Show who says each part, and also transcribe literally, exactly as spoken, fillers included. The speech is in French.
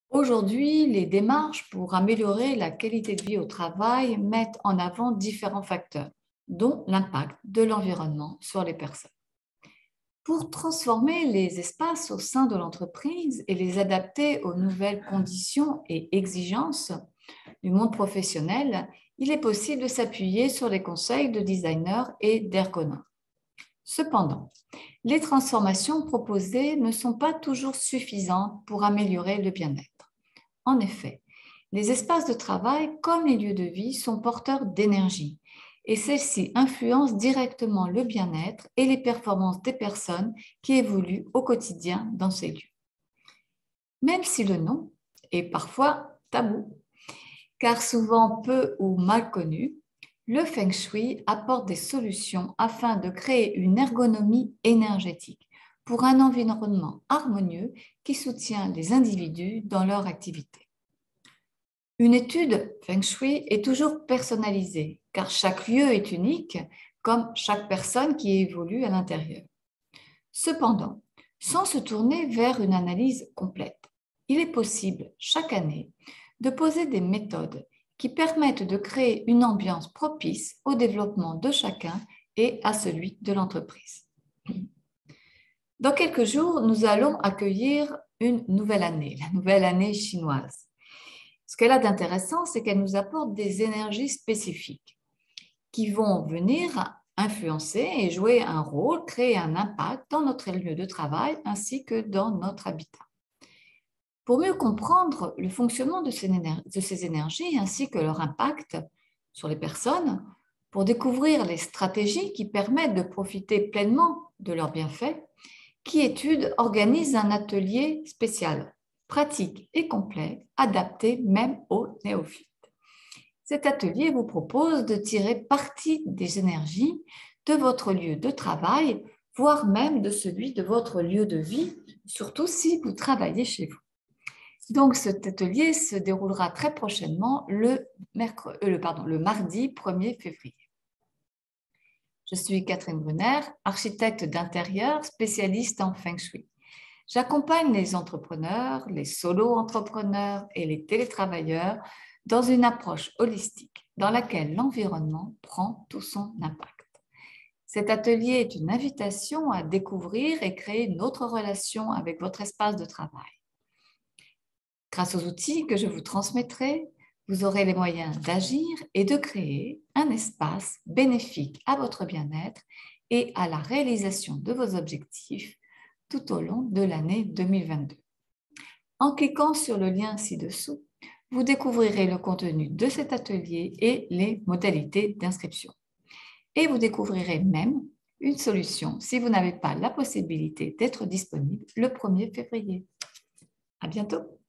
Speaker 1: Aujourd'hui, les démarches pour améliorer la qualité de vie au travail mettent en avant différents facteurs, dont l'impact de l'environnement sur les personnes. Pour transformer les espaces au sein de l'entreprise et les adapter aux nouvelles conditions et exigences du monde professionnel, il est possible de s'appuyer sur les conseils de designers et d'ergonomes. Cependant, les transformations proposées ne sont pas toujours suffisantes pour améliorer le bien-être. En effet, les espaces de travail comme les lieux de vie sont porteurs d'énergie et celle-ci influence directement le bien-être et les performances des personnes qui évoluent au quotidien dans ces lieux. Même si le nom est parfois tabou, car souvent peu ou mal connu, le Feng Shui apporte des solutions afin de créer une ergonomie énergétique pour un environnement harmonieux qui soutient les individus dans leur activité. Une étude Feng Shui est toujours personnalisée, car chaque lieu est unique, comme chaque personne qui évolue à l'intérieur. Cependant, sans se tourner vers une analyse complète, il est possible chaque année de poser des méthodes qui permettent de créer une ambiance propice au développement de chacun et à celui de l'entreprise. Dans quelques jours, nous allons accueillir une nouvelle année, la nouvelle année chinoise. Ce qu'elle a d'intéressant, c'est qu'elle nous apporte des énergies spécifiques qui vont venir influencer et jouer un rôle, créer un impact dans notre lieu de travail ainsi que dans notre habitat. Pour mieux comprendre le fonctionnement de ces énergies ainsi que leur impact sur les personnes, pour découvrir les stratégies qui permettent de profiter pleinement de leurs bienfaits, Qui Étude organise un atelier spécial, pratique et complet, adapté même aux néophytes. Cet atelier vous propose de tirer parti des énergies de votre lieu de travail, voire même de celui de votre lieu de vie, surtout si vous travaillez chez vous. Donc, cet atelier se déroulera très prochainement le, mercredi, euh, le, pardon, le mardi premier février. Je suis Catherine Brunner, architecte d'intérieur spécialiste en Feng Shui. J'accompagne les entrepreneurs, les solo-entrepreneurs et les télétravailleurs dans une approche holistique dans laquelle l'environnement prend tout son impact. Cet atelier est une invitation à découvrir et créer une autre relation avec votre espace de travail. Grâce aux outils que je vous transmettrai, vous aurez les moyens d'agir et de créer un espace bénéfique à votre bien-être et à la réalisation de vos objectifs tout au long de l'année deux mille vingt-deux. En cliquant sur le lien ci-dessous, vous découvrirez le contenu de cet atelier et les modalités d'inscription. Et vous découvrirez même une solution si vous n'avez pas la possibilité d'être disponible le premier février. À bientôt!